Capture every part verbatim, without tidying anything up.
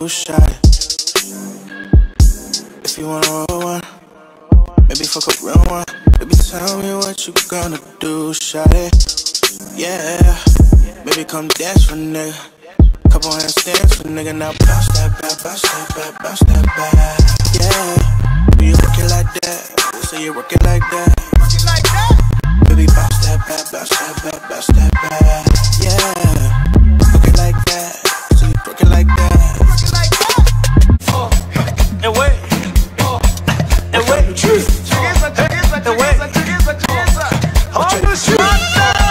do, shawty? If you wanna roll one, maybe fuck a real one. Baby, tell me what you gonna do, shawty. Yeah, baby, come dance for a nigga. Couple handstands for a nigga. Now bounce that back, bounce that back, bounce that back. Yeah, do you work it like that? So you work it like that. Baby, bounce that back, bounce that back, bounce that back. Yeah, work it like that. So you work it like that. Oh, and wait, oh, and wait, and wait. On the shot.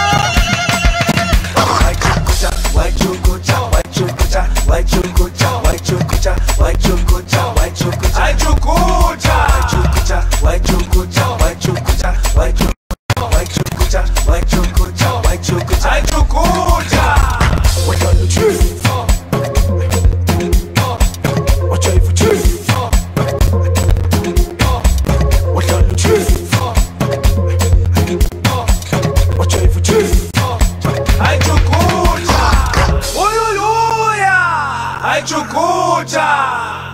White chocolate, white chocolate, white chocolate, white chocolate, white chocolate, white chocolate, white chocolate, white chocolate, white chocolate, white chocolate, white chocolate, white chocolate, white chocolate, white chocolate. What are the truth? What are the truth? What are the truth? What are the truth? I chocolate. Oi, oi, oi! Ai, chucucha!